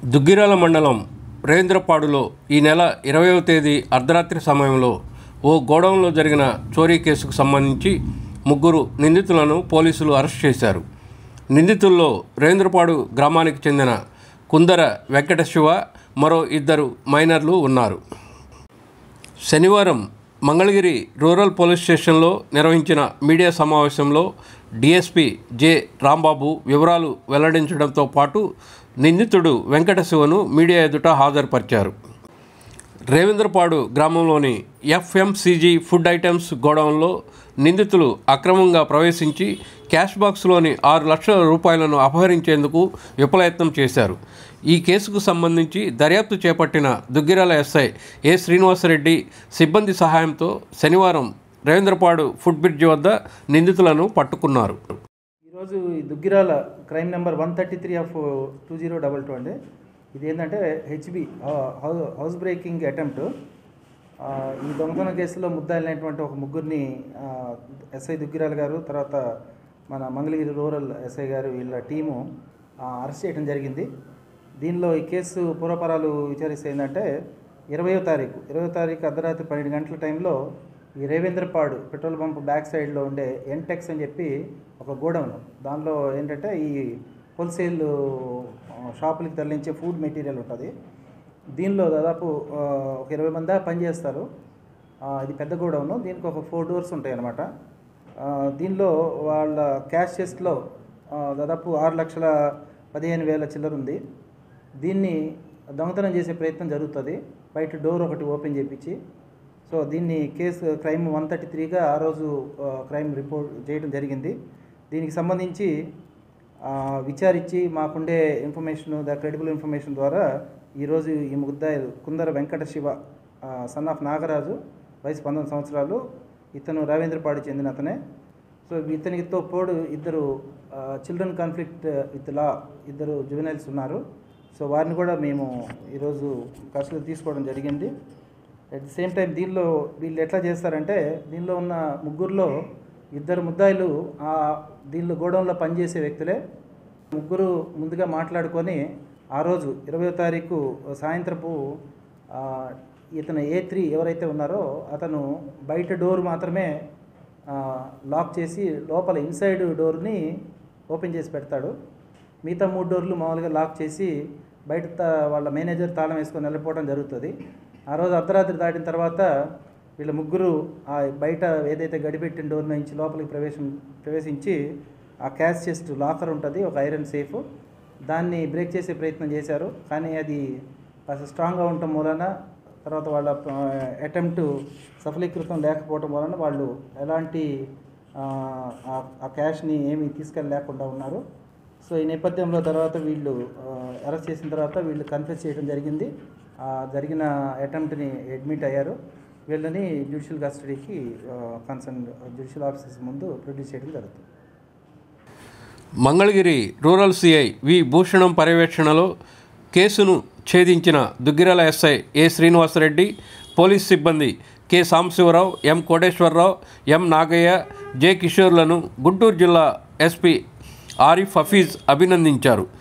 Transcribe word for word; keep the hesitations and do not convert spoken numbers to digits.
దుగ్గిరాల మండలం రేంద్రపాడులో ఈ నెల ఇరవైవ తేదీ అర్ధరాత్రి సమయంలో ఓ గోడౌన్లో జరిగిన చోరీ కేసుకు సంబంధించి ముగ్గురు నిందితులను పోలీసులు అరెస్ట్ చేశారు. నిందితుల్లో రేంద్రపాడు గ్రామానికి చెందిన కుందర వెంకట శివ, మరో ఇద్దరు మైనర్లు ఉన్నారు. శనివారం మంగళగిరి రూరల్ పోలీస్ స్టేషన్లో నిర్వహించిన మీడియా సమావేశంలో డిఎస్పి జె రాంబాబు వివరాలు వెల్లడించడంతో పాటు నిందితుడు వెంకట శివను మీడియా ఎదుట హాజరుపరిచారు. రేవెంద్రపాడు గ్రామంలోని ఎఫ్ఎంసీజీ ఫుడ్ ఐటమ్స్ గోడౌన్లో నిందితులు అక్రమంగా ప్రవేశించి క్యాష్ బాక్స్లోని ఆరు లక్షల రూపాయలను అపహరించేందుకు విఫలయత్నం చేశారు. ఈ కేసుకు సంబంధించి దర్యాప్తు చేపట్టిన దుగ్గిరాల ఎస్ఐ ఏ శ్రీనివాసరెడ్డి సిబ్బంది సహాయంతో శనివారం రేవెంద్రపాడు ఫుడ్ బ్రిడ్జి వద్ద నిందితులను పట్టుకున్నారు. ఈరోజు ఈ Duggirala crime number one thirty three of two zero double two అండి. ఇది ఏంటంటే హెచ్బి హౌస్ బ్రేకింగ్ అటెంప్ట్. ఈ దొంగతనం కేసులో ముద్దాయిలైనటువంటి ఒక ముగ్గురిని ఎస్ఐ దుగ్గిరాల గారు, తర్వాత మన మంగళగిరి రూరల్ ఎస్ఐ గారు వీళ్ళ టీము అరెస్ట్ చేయడం జరిగింది. దీనిలో ఈ కేసు పూర్వపరాలు విచారిస్తే ఏంటంటే ఇరవయో తారీఖు ఇరవయో తారీఖు అర్ధరాత్రి పన్నెండు గంటల టైంలో ఈ రేవేంద్రపాడు పెట్రోల్ పంప్ బ్యాక్ సైడ్లో ఉండే ఎన్టెక్స్ అని చెప్పి ఒక గోడౌన్, దానిలో ఏంటంటే ఈ హోల్సేల్ షాపులకి తరలించే ఫుడ్ మెటీరియల్ ఉంటుంది. దీనిలో దాదాపు ఒక ఇరవై మంది పనిచేస్తారు. ఇది పెద్ద గోడౌను. దీనికి ఒక ఫోర్ డోర్స్ ఉంటాయి అన్నమాట. దీనిలో వాళ్ళ క్యాష్ చెస్ట్లో దాదాపు ఆరు లక్షల పదిహేను వేల చిల్లర ఉంది. దీన్ని దొంగతనం చేసే ప్రయత్నం జరుగుతుంది, బయట డోర్ ఒకటి ఓపెన్ చేయించి. సో దీన్ని కేసు క్రైమ్ వన్ థర్టీ త్రీగా ఆ రోజు క్రైమ్ రిపోర్ట్ చేయడం జరిగింది. దీనికి సంబంధించి విచారించి మాకుండే ఇన్ఫర్మేషన్, ద క్రెడిబుల్ ఇన్ఫర్మేషన్ ద్వారా ఈరోజు ఈ ముద్దాయిలు కుందర వెంకట శివ సన్ ఆఫ్ నాగరాజు, వయసు పంతొమ్మిది సంవత్సరాలు, ఇతను రవీంద్రపాడు చెందిన అతనే. సో ఇతనితో పోడు ఇద్దరు చిల్డ్రన్ కాన్ఫ్లిక్ట్ విత్ లా ఇద్దరు జువెనైల్స్ ఉన్నారు. సో వారిని కూడా మేము ఈరోజు కస్టడీలో తీసుకోవడం జరిగింది. అట్ ది సేమ్ టైం దీనిలో వీళ్ళు ఎట్లా చేస్తారంటే, దీనిలో ఉన్న ముగ్గురులో ఇద్దరు ముద్దాయిలు దీనిలో గోడౌన్లో పనిచేసే వ్యక్తులే. ముగ్గురు ముందుగా మాట్లాడుకొని ఆ రోజు ఇరవయో తారీఖు సాయంత్రపు ఇతను ఏ త్రీ ఎవరైతే ఉన్నారో అతను బయట డోర్ మాత్రమే లాక్ చేసి లోపల ఇన్సైడ్ డోర్ని ఓపెన్ చేసి పెడతాడు. మిగతా మూడు డోర్లు మామూలుగా లాక్ చేసి బయట వాళ్ళ మేనేజర్ తాళం వేసుకొని వెళ్ళిపోవడం జరుగుతుంది. ఆ రోజు అర్ధరాత్రి దాటిన తర్వాత వీళ్ళ ముగ్గురు ఆ బయట ఏదైతే గడిపెట్టిన డోర్ నుంచి లోపలికి ప్రవేశం ప్రవేశించి ఆ క్యాష్ చెస్ట్ లాకర్ ఉంటుంది, ఒక ఐరన్ సేఫ్, దాన్ని బ్రేక్ చేసే ప్రయత్నం చేశారు. కానీ అది కాస్త స్ట్రాంగ్గా ఉండటం వలన, తర్వాత వాళ్ళ అటెంప్ట్ సఫలీకృతం లేకపోవడం వలన వాళ్ళు ఎలాంటి ఆ క్యాష్ని ఏమీ తీసుకెళ్ళలేకుండా ఉన్నారు. సో ఈ నేపథ్యంలో తర్వాత వీళ్ళు అరెస్ట్ చేసిన తర్వాత వీళ్ళు కన్ఫెస్ చేయడం జరిగింది. జరిగిన అటెంప్ట్ని అడ్మిట్ అయ్యారు. వీళ్ళని జ్యుడిషియల్ కస్టడీకి కన్సర్న్ జ్యుడిషియల్ ఆఫీసర్స్ ముందు ప్రొడ్యూస్ చేయడం జరుగుతుంది. Mangalagiri rural CI V Bhushanam పర్యవేక్షణలో కేసును ఛేదించిన Duggirala SI A Srinivasareddy, police సిబ్బంది K Sambasivarao, M Koteswararao, M Nagaiah, J కిషోర్లను గుంటూరు జిల్లా ఎస్పీ ఆరిఫ్ హఫీజ్ అభినందించారు.